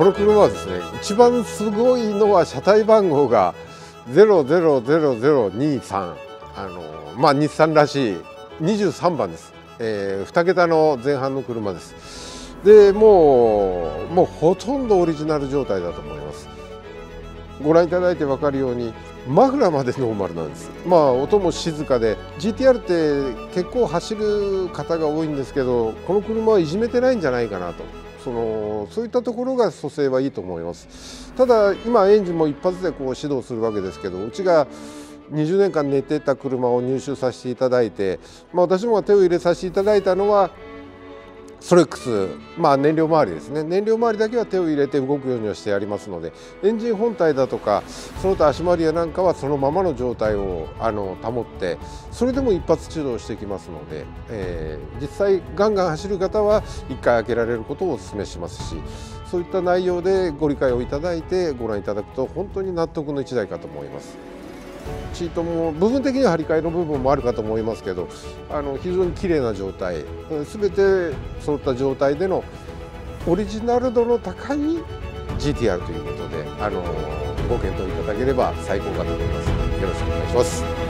この車はですね、一番すごいのは車体番号が000023、日産らしい23番です。2桁の前半の車です。でもうほとんどオリジナル状態だと思います。ご覧いただいて分かるようにマフラーまでノーマルなんです。音も静かで GTR って結構走る方が多いんですけど、この車はいじめてないんじゃないかなと、そういったところが蘇生はいいと思います。ただ今エンジンも一発でこう始動するわけですけど、うちが20年間寝てた車を入手させていただいて、私も手を入れさせていただいたのはソレックス、燃料周りですね。燃料周りだけは手を入れて動くようにはしてありますので、エンジン本体だとかその他足回りやなんかはそのままの状態を保って、それでも一発始動してきますので、実際ガンガン走る方は1回開けられることをお勧めしますし、そういった内容でご理解をいただいてご覧いただくと本当に納得の1台かと思います。シートも部分的には張り替えの部分もあるかと思いますけど、非常に綺麗な状態、全てそういった状態でのオリジナル度の高い GTR ということでご検討いただければ最高かと思います。よろしくお願いします。